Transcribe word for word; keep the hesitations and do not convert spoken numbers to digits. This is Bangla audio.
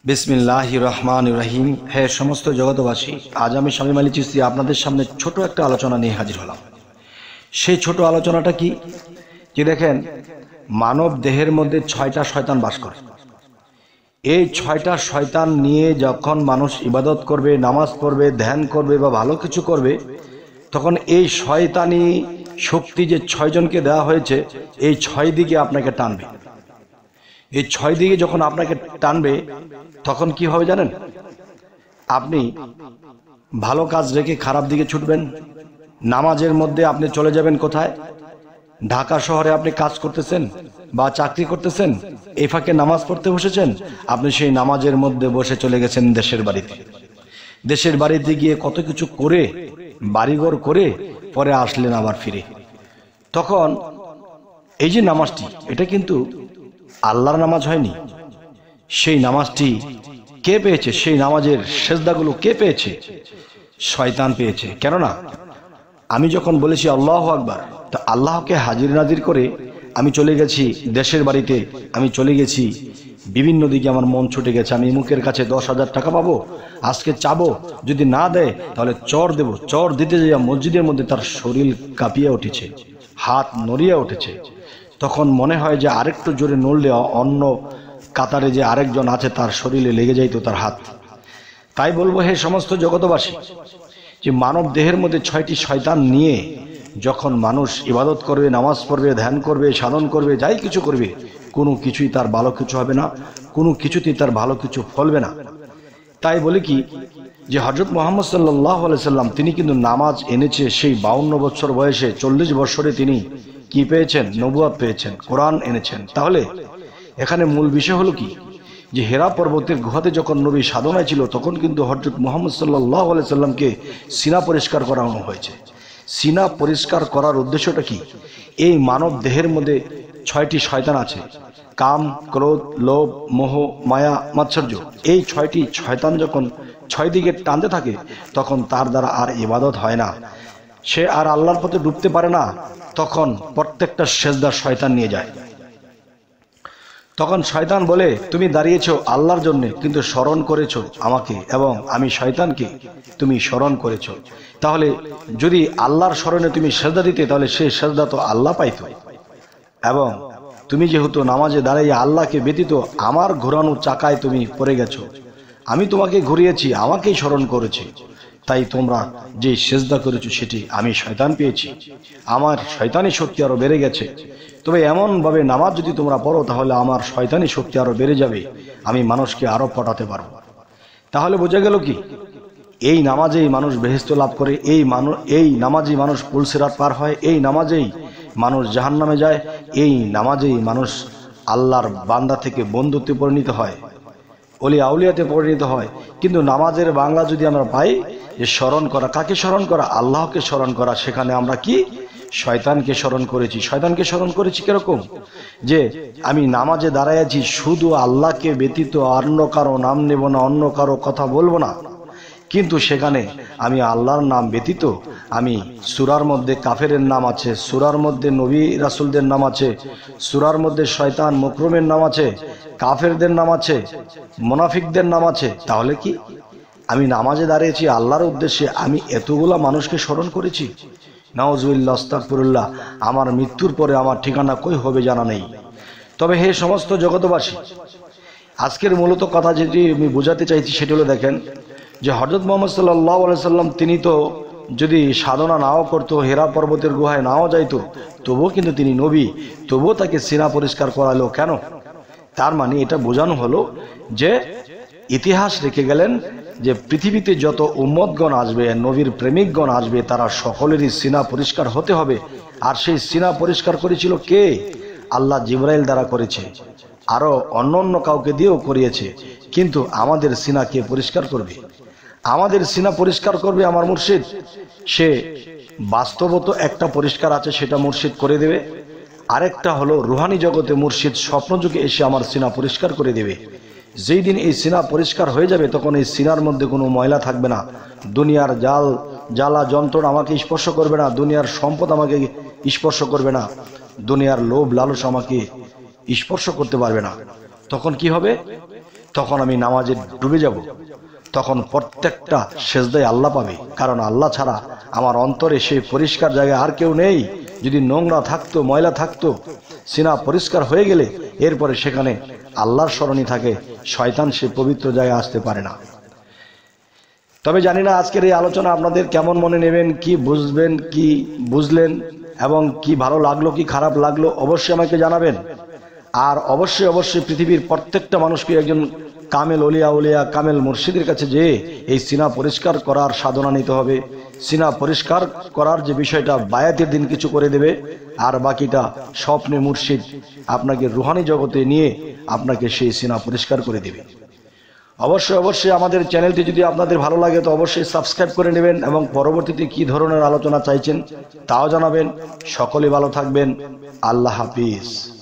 বিসমিল্লাহির রহমানির রহিম। হে সমস্ত জগতবাসী, আজ আমি শামীম আলী চিশতি আপনাদের সামনে ছোট একটা আলোচনা নিয়ে হাজির হলাম। সেই ছোট আলোচনাটা কি, যে দেখেন মানব দেহের মধ্যে ছয়টা শয়তান বাস করে। এই ছয়টা শয়তান নিয়ে যখন মানুষ ইবাদত করবে, নামাজ পড়বে, ধ্যান করবে বা ভালো কিছু করবে, তখন এই শয়তানি শক্তি যে ছয়জনকে দেওয়া হয়েছে, এই ছয় দিকে আপনাকে টানবে। এই ছয় দিকে যখন আপনাকে টানবে তখন কি হবে জানেন? আপনি ভালো কাজ রেখে খারাপ দিকে ছুটবেন। নামাজের মধ্যে আপনি চলে যাবেন কোথায়? ঢাকা শহরে আপনি কাজ করতেছেন বা চাকরি করতেছেন, এই ফাঁকে নামাজ পড়তে বসেছেন, আপনি সেই নামাজের মধ্যে বসে চলে গেছেন দেশের বাড়িতে। দেশের বাড়িতে গিয়ে কত কিছু করে, বাড়িঘর করে পরে আসলেন আবার ফিরে। তখন এই যে নামাজটি, এটা কিন্তু আল্লাহর নামাজ হয়নি। সেই নামাজটি কে পেয়েছে? সেই নামাজের সেজদাগুলো কে পেয়েছে? শয়তান পেয়েছে। কেননা আমি যখন বলেছি আল্লাহু আকবার, তা আল্লাহকে হাজির নাজির করে আমি চলে গেছি দেশের বাড়িতে, আমি চলে গেছি বিভিন্ন দিকে, আমার মন ছুটে গেছে। আমি মুখের কাছে দশ হাজার টাকা পাবো, আজকে চাবো, যদি না দেয় তাহলে চর দেব। চর দিতে যাইয়া মসজিদের মধ্যে তার শরীর কাঁপিয়ে উঠেছে, হাত নড়িয়ে উঠেছে। তখন মনে হয় যে আরেকটু জোরে নড়লে অন্য কাতারে যে আরেকজন আছে তার শরীরে লেগে যাইতো তার হাত। তাই বলবো, হে সমস্ত জগতবাসী, যে মানব দেহের মধ্যে ছয়টি শয়তান নিয়ে যখন মানুষ ইবাদত করবে, নামাজ পড়বে, ধ্যান করবে, সাধন করবে, যাই কিছু করবে, কোনো কিছুই তার ভালো কিছু হবে না, কোনো কিছুতেই তার ভালো কিছু ফলবে না। তাই বলে কি, যে হযরত মুহাম্মদ সাল্লাল্লাহু আলাইহি সাল্লাম তিনি কিন্তু নামাজ এনেছে সেই বাউন্ন বছর বয়সে। চল্লিশ বছরে তিনি কি পেয়েছেন? নবুয়ত পেয়েছেন, কোরআন এনেছেন। তাহলে এখানে মূল বিষয় হলো কি, যে হেরা পর্বতের গুহাতে যখন নবী সাধনায় ছিল, তখন কিন্তু হযরত মুহাম্মদ সাল্লাল্লাহু আলাইহি সাল্লামকে সিনা পরিষ্কার করানো হয়েছে। সিনা পরিষ্কার করার উদ্দেশ্যটা কি? এই মানব দেহের মধ্যে ছয়টি শয়তান আছে, কাম, ক্রোধ, লোভ, মোহ, মায়া, মাৎসর্য। এই ছয়টি শয়তান যখন ছয় দিকে টানতে থাকে, তখন তার দ্বারা আর ইবাদত হয় না, সে আর আল্লাহর পথে ডুবতে পারে না। তখন প্রত্যেকটা সেজদা শয়তান নিয়ে যায়। তখন শয়তান বলে, তুমি দাঁড়িয়েছো আল্লাহর জন্য, কিন্তু স্মরণ করেছো আমাকে এবং আমি শয়তানকে তুমি স্মরণ করেছো। তাহলে যদি আল্লাহর স্মরণে তুমি সেজদা দিতে, তাহলে সেই সেজদা তো আল্লাহ পাইতো। এবং তুমি যেহেতু নামাজে দাঁড়িয়ে আল্লাহকে ব্যতীত আমার ঘোরানো চাকায় তুমি পড়ে গেছো, আমি তোমাকে ঘুরিয়েছি, আমাকেই স্মরণ করেছি, তাই তোমরা যে সেজদা করেছো সেটি আমি শয়তান পেয়েছি, আমার শয়তানি শক্তি আরো বেড়ে গেছে। তবে এমনভাবে নামাজ যদি তোমরা পড়ো, তাহলে আমার শয়তানি শক্তি আরো বেড়ে যাবে, আমি মানুষকে আরো পটাতে পারবো। তাহলে বোঝা গেল কি, এই নামাজেই মানুষ বেহেশত লাভ করে, এই মানুষ এই নামাজেই মানুষ পুলসিরাত পার হয়, এই নামাজেই মানুষ জাহান্নামে যায়, এই নামাজেই মানুষ আল্লাহর বান্দা থেকে বন্ধুত্বে পরিণত হয়, ওলি আউলিয়াতে পরিণত হয়। কিন্তু নামাজের বাংলা যদি আমরা পাই, যে স্মরণ করা, কাকে স্মরণ করা? আল্লাহকে স্মরণ করা, সেখানে আমরা কি শয়তানকে স্মরণ করেছি। শয়তানকে স্মরণ করেছি কিরকম? যে আমি নামাজে দাঁড়ায় আছি, শুধু আল্লাহকে ব্যতীত অন্য কারো নাম নেব না, অন্য কারো কথা বলবো না, কিন্তু সেখানে আমি আল্লাহর নাম ব্যতীত, আমি সূরার মধ্যে কাফেরের নাম আছে, সূরার মধ্যে নবী রাসূলদের নাম আছে, সূরার মধ্যে শয়তান মুকরমের নাম আছে, কাফেরদের নাম আছে, মুনাফিকদের নাম আছে। তাহলে কি আমি নামাজে দাঁড়িয়েছি আল্লাহর উদ্দেশ্যে, আমি এতগুলা মানুষকে স্মরণ করেছি? নাউজুবিল্লাহ, আস্তাগফিরুল্লাহ। আমার মৃত্যুর পরে আমার ঠিকানা কই হবে জানা নেই। তবে হে সমস্ত জগতবাসী, আজকের মূলত কথা যেটি আমি বোঝাতে চাইছি সেটি হলো, দেখেন যে হযরত মুহাম্মদ সাল্লাল্লাহু আলাইহি সাল্লাম তিনি তো যদি সাধনা নাও করতো, হেরা পর্বতের গুহায় নাও যাইতো, তবুও কিন্তু তিনি নবী, তবুও তাকে সিনা পরিষ্কার করালো কেন? তার মানে এটা বোঝানো হলো যে ইতিহাস রেখে গেলেন যে পৃথিবীতে যত উম্মতগণ আসবে, নবীর প্রেমিকগণ আসবে, তারা সকলেরই সিনা পরিষ্কার হতে হবে। আর সেই সিনা পরিষ্কার করেছিল কে? আল্লাহ জিবরাইল দ্বারা করেছে, আরো অন্য অন্য কাউকে দিয়েও করিয়েছে। কিন্তু আমাদের সিনা কে পরিষ্কার করবে? আমাদের সিনা পরিষ্কার করবে আমার মুর্শিদ। সে বাস্তবত একটা পরিষ্কার আছে, সেটা মুর্শিদ করে দেবে। আরেকটা হলো রুহানি জগতে মুর্শিদ স্বপ্নযুগে এসে আমার সিনা পরিষ্কার করে দেবে। যেই দিন এই সিনা পরিষ্কার হয়ে যাবে, তখন এই সিনার মধ্যে কোনো ময়লা থাকবে না। দুনিয়ার জাল জ্বালা যন্ত্রণা আমাকে স্পর্শ করবে না, দুনিয়ার সম্পদ আমাকে স্পর্শ করবে না, দুনিয়ার লোভ লালস আমাকে স্পর্শ করতে পারবে না। তখন কি হবে? তখন আমি নামাজে ডুবে যাব, তখন প্রত্যেকটা সেজদায় আল্লাহ পাবে, কারণ আল্লাহ ছাড়া আমার অন্তরে সেই পরিষ্কার জায়গায় আর কেউ নেই। যদি নোংরা থাকতো, ময়লা থাকতো, সিনা পরিষ্কার হয়ে গেলে এরপরে সেখানে আল্লাহর স্মরণই থাকে, শয়তান সে পবিত্র জায়গায় আসতে পারে না। তবে জানি না আজকের এই আলোচনা আপনাদের কেমন মনে নেবেন, কি বুঝবেন, কি বুঝলেন এবং কি ভালো লাগলো কি খারাপ লাগলো অবশ্যই আমাকে জানাবেন। আর অবশ্যই অবশ্যই পৃথিবীর প্রত্যেকটা মানুষকে একজন কামেল অলিয়া উলিয়া কামেল মুর্শিদের কাছে যেয়ে এই সিনা পরিষ্কার করার সাধনা নিতে হবে। সিনা পরিষ্কার করার যে বিষয়টা বায়াতের দিন কিছু করে দেবে, আর বাকিটা স্বপ্নে মুর্শিদ আপনাকে রুহানি জগতে নিয়ে আপনাকে সেই সিনা পরিষ্কার করে দেবে। অবশ্যই অবশ্যই আমাদের চ্যানেলটি যদি আপনাদের ভালো লাগে তো অবশ্যই সাবস্ক্রাইব করে নেবেন এবং পরবর্তীতে কি ধরনের আলোচনা চাইছেন তাও জানাবেন। সকলে ভালো থাকবেন। আল্লাহ হাফিজ।